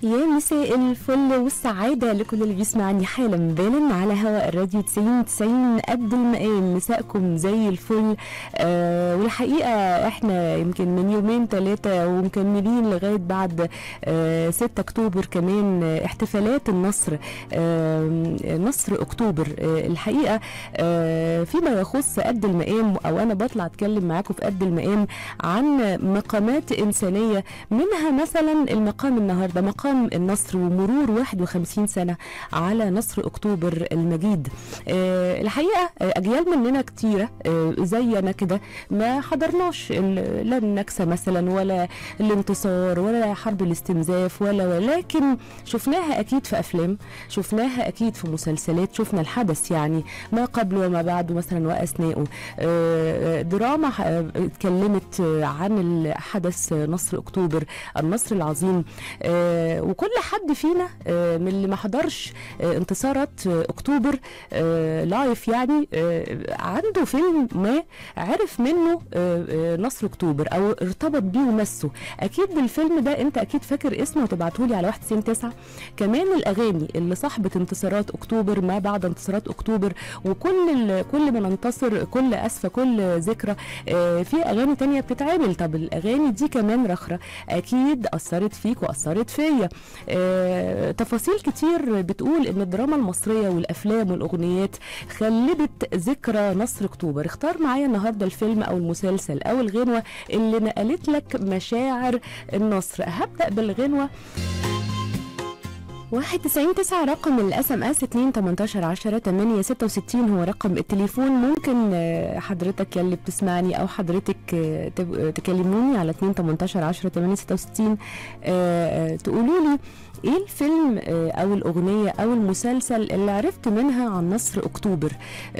يا مساء الفل والسعادة لكل اللي بيسمعني حالا بالا على هواء الراديو 90 قد المقام. مساءكم زي الفل. والحقيقة احنا يمكن من يومين 3 ومكملين لغاية بعد 6 أكتوبر كمان احتفالات النصر. نصر أكتوبر. الحقيقة فيما يخص قد المقام، أو أنا بطلع أتكلم معاكم في قد المقام عن مقامات إنسانية، منها مثلا المقام النهاردة مقام النصر ومرور 51 سنة على نصر أكتوبر المجيد. الحقيقة أجيال مننا كتيرة زينا كده ما حضرناش لا النكسة مثلا ولا الانتصار ولا حرب الاستنزاف ولكن شفناها أكيد في أفلام، شفناها أكيد في مسلسلات، شفنا الحدث يعني ما قبل وما بعد مثلا وأثناءه. دراما اتكلمت عن الحدث نصر أكتوبر النصر العظيم. وكل حد فينا من اللي ما حضرش انتصارات اكتوبر لايف يعني عنده فيلم ما عرف منه نصر اكتوبر او ارتبط بيه ومسه. اكيد بالفيلم ده انت اكيد فاكر اسمه وتبعتهولي على 199. كمان الاغاني اللي صاحبه انتصارات اكتوبر ما بعد انتصارات اكتوبر كل ما ننتصر كل ذكرى في اغاني تانية بتتعمل. طب الاغاني دي كمان رخرة اكيد اثرت فيك واثرت فيا. تفاصيل كتير بتقول ان الدراما المصرية والافلام والاغنيات خلدت ذكرى نصر اكتوبر. اختار معايا النهاردة الفيلم او المسلسل او الغنوة اللي نقلت لك مشاعر النصر. هبدأ بالغنوة 199 رقم الاس ام اس 2 18 10 8 66 هو رقم التليفون. ممكن حضرتك يلي بتسمعني او حضرتك تكلموني على 2 18 10 8 66 تقولوا لي ايه الفيلم او الاغنية او المسلسل اللي عرفت منها عن نصر اكتوبر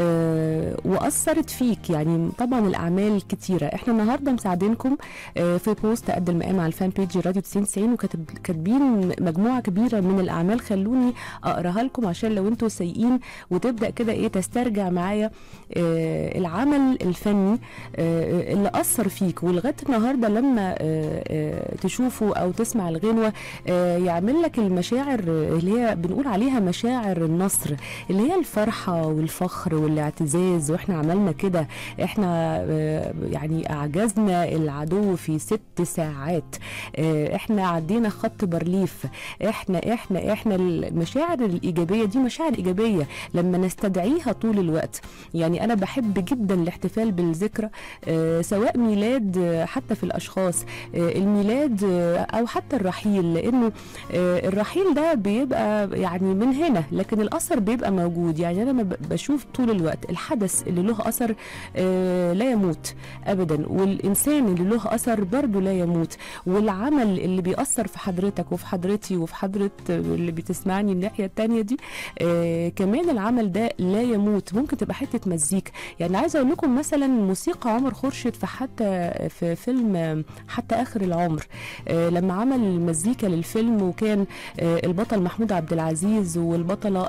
واثرت فيك. يعني طبعا الاعمال كتيرة. احنا النهاردة مساعدينكم في بوست قد المقام على الفان بيج راديو 90 وكاتبين مجموعة كبيرة من الاعمال. خلوني اقراها لكم عشان لو انتوا سايقين وتبدا كده ايه تسترجع معايا العمل الفني اللي اثر فيك ولغايه النهارده لما تشوفه او تسمع الغنوه يعمل لك المشاعر اللي هي بنقول عليها مشاعر النصر، اللي هي الفرحه والفخر والاعتزاز. واحنا عملنا كده، احنا يعني اعجزنا العدو في 6 ساعات، احنا عدينا خط بارليف، احنا المشاعر الايجابيه دي مشاعر ايجابيه لما نستدعيها طول الوقت. يعني انا بحب جدا الاحتفال بالذكرى سواء ميلاد حتى في الاشخاص الميلاد او حتى الرحيل، لانه الرحيل ده بيبقى يعني من هنا لكن الاثر بيبقى موجود. يعني انا بشوف طول الوقت الحدث اللي له اثر لا يموت ابدا، والانسان اللي له اثر برضه لا يموت، والعمل اللي بيأثر في حضرتك وفي حضرتي وفي حضرة اللي بتسمعني الناحية التانية دي كمان العمل ده لا يموت. ممكن تبقى حتة مزيكا. يعني عايزة اقول لكم مثلا موسيقى عمر خورشيد في فيلم حتى اخر العمر لما عمل المزيكا للفيلم، وكان البطل محمود عبد العزيز والبطلة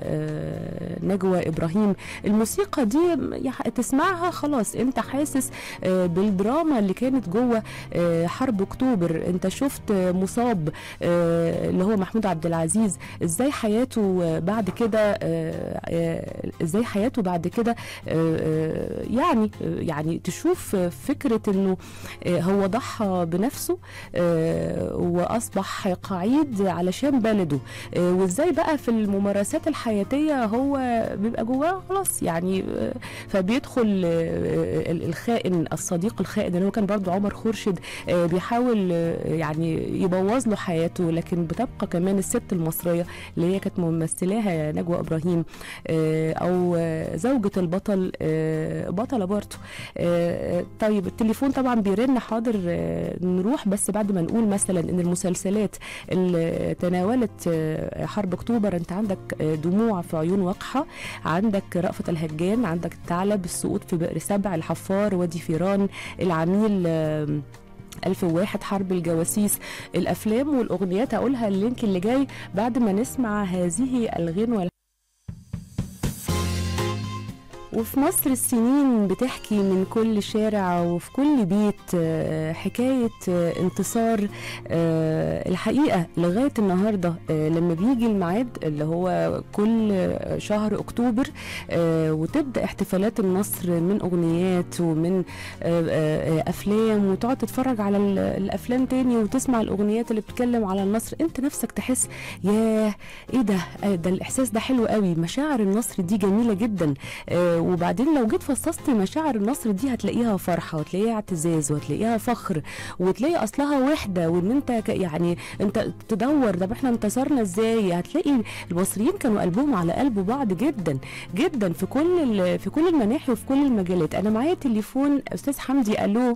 نجوى ابراهيم. الموسيقى دي تسمعها خلاص انت حاسس بالدراما اللي كانت جوه حرب اكتوبر. انت شفت مصاب اللي هو محمود عبد العزيز ازاي حياته بعد كده يعني تشوف فكرة انه هو ضحى بنفسه واصبح قعيد علشان بلده، وازاي بقى في الممارسات الحياتية هو بيبقى جواه خلاص يعني فبيدخل الخائن الصديق الخائن اللي هو كان برضو عمر خورشيد بيحاول يعني يبوظ له حياته. لكن بتبقى كمان الست المصرية اللي هي كانت ممثلاها نجوى إبراهيم أو زوجة البطل بطلة برضه. طيب التليفون طبعا بيرن. حاضر نروح بس بعد ما نقول مثلا إن المسلسلات اللي تناولت حرب أكتوبر، أنت عندك دموع في عيون وقحة، عندك رأفت الهجان، عندك الثعلب، السقوط في بئر سبع، الحفار، وادي فيران، العميل، 1001، حرب الجواسيس. الأفلام والأغنيات هقولها اللينك اللي جاي بعد ما نسمع هذه الغنوة. وفي مصر السنين بتحكي من كل شارع وفي كل بيت حكاية انتصار. الحقيقة لغاية النهاردة لما بيجي الميعاد اللي هو كل شهر أكتوبر وتبدأ احتفالات النصر من أغنيات ومن أفلام، وتقعد تتفرج على الأفلام تاني وتسمع الأغنيات اللي بتتكلم على النصر، انت نفسك تحس ياه ايه ده الإحساس ده حلو قوي. مشاعر النصر دي جميلة جدا. وبعدين لو جيت فصصت مشاعر النصر دي هتلاقيها فرحة وهتلاقيها اعتزاز وهتلاقيها فخر وتلاقي اصلها وحدة، وان انت يعني انت تدور طب احنا انتصرنا ازاي، هتلاقي المصريين كانوا قلبهم على قلب بعض جدا جدا في كل المناحي وفي كل المجالات. انا معايا تليفون استاذ حمدي. الو.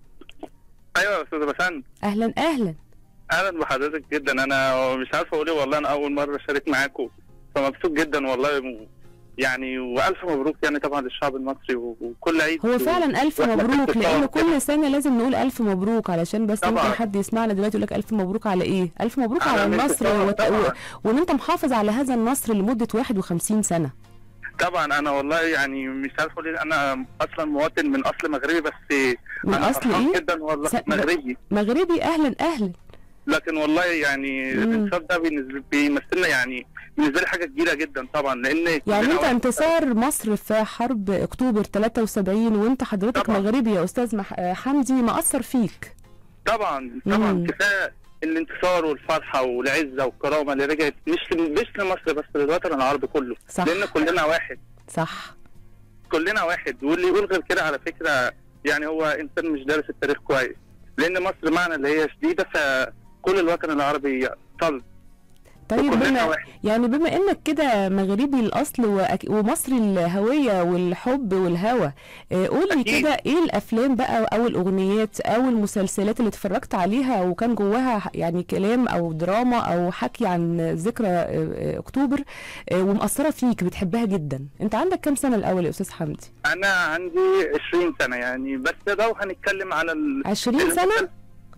ايوه يا استاذه بسنت. اهلا اهلا. اهلا بحضرتك جدا. انا مش عارف اقول ايه والله، انا اول مره اشارك معاكم فمبسوط جدا والله يعني، والف مبروك يعني طبعا للشعب المصري وكل عيد. هو فعلا الف مبروك، لانه كل سنه لازم نقول الف مبروك علشان بس ممكن حد يسمعنا دلوقتي يقول لك الف مبروك على ايه؟ الف مبروك على النصر وان انت محافظ على هذا النصر لمده 51 سنه. طبعا انا والله يعني مش عارف اقول ايه، انا اصلا مواطن من اصل مغربي، بس من اصل ايه؟ جدا والله مغربي. اهلا اهلا. لكن والله يعني الانتصار ده بيمثلنا يعني بالنسبه لي حاجه كبيره جدا طبعا، لان يعني انت انتصار مصر في حرب اكتوبر 73 وانت حضرتك طبعًا مغربي يا استاذ حمدي مأثر فيك. طبعا كفايه الانتصار والفرحه والعزه والكرامه اللي رجعت مش لمصر بس، للوطن العربي كله. صح. لان كلنا واحد. صح. كلنا واحد، واللي يقول غير كده على فكره يعني هو انسان مش دارس التاريخ كويس، لان مصر معنى اللي هي شديده فكل الوطن العربي صلب. طيب بما انك كده مغربي الاصل ومصري الهويه والحب والهوى، قول لي كده ايه الافلام بقى او الاغنيات او المسلسلات اللي اتفرجت عليها وكان جواها يعني كلام او دراما او حكي عن ذكرى اكتوبر ومأثره فيك بتحبها جدا؟ انت عندك كام سنه الاول يا استاذ حمدي؟ انا عندي 20 سنه يعني، بس لو هنتكلم على 20 سنه؟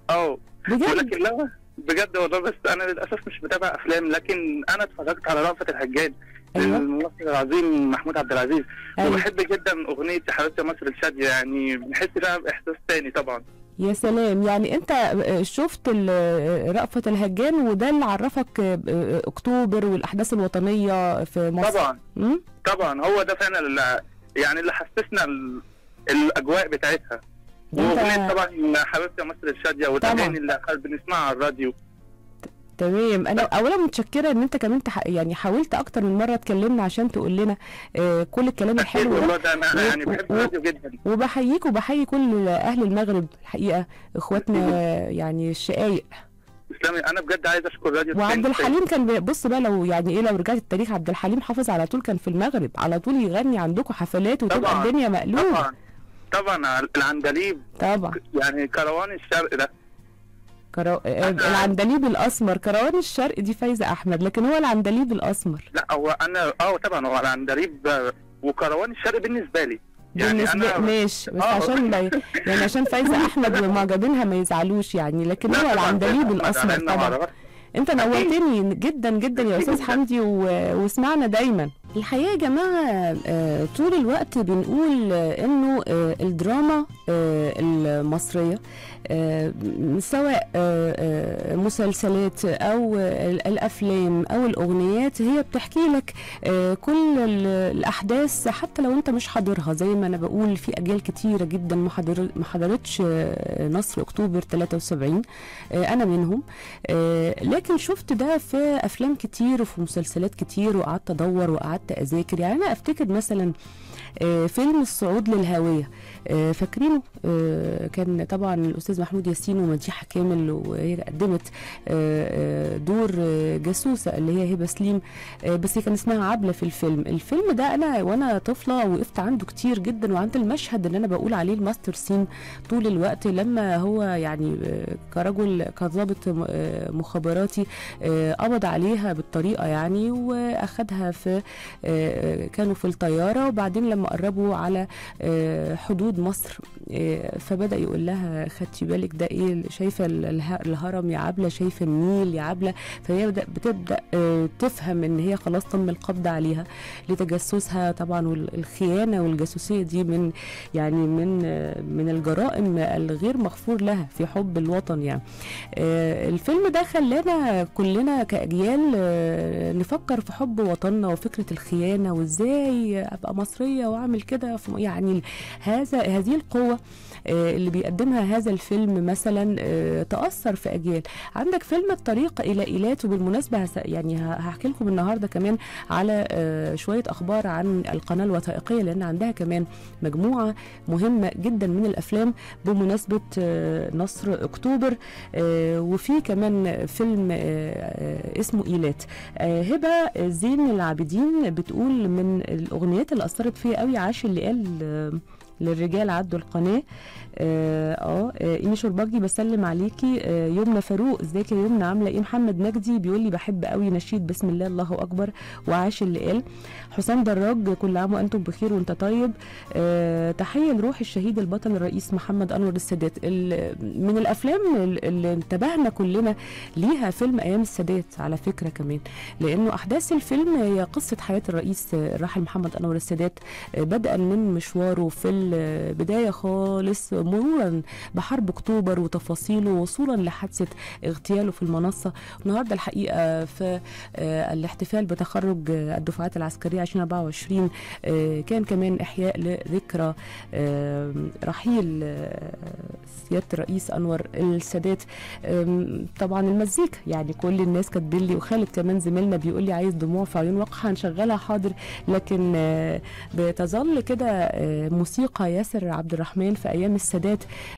بجد؟ ولكن لا بجد والله، بس انا للاسف مش بتابع افلام، لكن انا اتفرجت على رأفت الهجان. أيوة. الممثل العظيم محمود عبد العزيز. أيوة. وبحب جدا اغنيه يا حبيبتي مصر الشاديه، يعني بنحس فيها باحساس تاني طبعا. يا سلام، يعني انت شفت رأفت الهجان وده اللي عرفك اكتوبر والاحداث الوطنيه في مصر؟ طبعا. طبعا هو ده فعلا اللي حسسنا الاجواء بتاعتها. واغنيه طبعا حبيبتي مصر الشاديه والاغاني اللي بنسمعها على الراديو. تمام. انا اولا متشكره ان انت كمان يعني حاولت اكتر من مره تكلمنا عشان تقول لنا كل الكلام الحلو ده. والله ده انا يعني بحب الراديو جدا. وبحييك وبحيي كل اهل المغرب الحقيقه، اخواتنا يعني الشقايق. تسلمي. انا بجد عايز اشكر راديو. وعبد الحليم كان بص بقى، لو يعني ايه، لو رجعت التاريخ عبد الحليم حافظ على طول كان في المغرب على طول يغني عندكم حفلات وتبقى الدنيا مقلوبه. طبعا العندليب طبعا، يعني كروان الشرق ده العندليب الاسمر. كروان الشرق دي فايزه احمد، لكن هو العندليب الاسمر. لا هو انا طبعا هو العندليب وكروان الشرق بالنسبه لي يعني أنا ماشي، بس عشان فايزه احمد ومعجبينها ما يزعلوش يعني، لكن هو العندليب الاسمر طبعا. انت نورتني جدا جدا يا استاذ حمدي واسمعنا دايما. الحقيقه يا جماعه طول الوقت بنقول انه الدراما المصريه سواء مسلسلات او الافلام او الاغنيات هي بتحكي لك كل الاحداث حتى لو انت مش حاضرها. زي ما انا بقول في اجيال كتيره جدا ما حضرتش نصر اكتوبر 73، انا منهم، لكن شفت ده في افلام كتير وفي مسلسلات كتير وقعدت ادور وقعدت اذاكر. يعني انا افتكر مثلا فيلم الصعود للهوية، فاكرينه؟ كان طبعا الأستاذ محمود ياسين ومديحة كامل، وهي قدمت دور جاسوسة اللي هي هبة سليم، بس هي كان اسمها عبلة في الفيلم ده أنا وأنا طفلة وقفت عنده كتير جدا، وعند المشهد اللي أنا بقول عليه الماستر سين طول الوقت لما هو يعني كرجل كضابط مخابراتي قبض عليها بالطريقة يعني وأخدها في كانوا في الطيارة، وبعدين لما قربوا على حدود مصر فبدأ يقول لها خدتي بالك ده ايه؟ شايفه الهرم يا عبله؟ شايفه النيل يا عبله؟ الدولة، فهي بتبدأ تفهم ان هي خلاص تم القبض عليها لتجسسها طبعا، والخيانة والجاسوسية دي من يعني من الجرائم الغير مغفور لها في حب الوطن يعني. الفيلم ده خلانا كلنا كأجيال نفكر في حب وطننا وفكرة الخيانة، وازاي ابقى مصرية واعمل كده يعني هذه القوة اللي بيقدمها هذا الفيلم مثلا تأثر في أجيال. عندك فيلم الطريق إلى إيلات، وبالمناسبة يعني هحكي لكم النهاردة كمان على شوية أخبار عن القناة الوثائقية، لأن عندها كمان مجموعة مهمة جدا من الأفلام بمناسبة نصر أكتوبر، وفي كمان فيلم اسمه إيلات. هبة زين العابدين بتقول من الأغنيات اللي أثرت فيا قوي عاش اللي قال للرجال عدوا القناه. ايمي شرباجي بسلم عليكي. يمنى فاروق ازيك يا يمنى عامله ايه؟ محمد نجدي بيقول لي بحب قوي نشيد بسم الله الله اكبر وعاش اللي قال. حسام دراج كل عام وانتم بخير وانت طيب. تحيه لروح الشهيد البطل الرئيس محمد انور السادات. من الافلام اللي انتبهنا كلنا ليها فيلم ايام السادات على فكره كمان، لانه احداث الفيلم هي قصه حياه الرئيس الراحل محمد انور السادات، بدءا من مشواره في البدايه خالص مرورا بحرب اكتوبر وتفاصيله وصولا لحادثه اغتياله في المنصه. النهارده الحقيقه في الاحتفال بتخرج الدفعات العسكريه 2024 كان كمان احياء لذكرى رحيل سياده الرئيس انور السادات. طبعا المزيكا يعني كل الناس كاتبين لي، وخالد كمان زميلنا بيقول لي عايز دموع في عيون وقحه، هنشغلها حاضر، لكن بتظل كده موسيقى ياسر عبد الرحمن في ايام السادات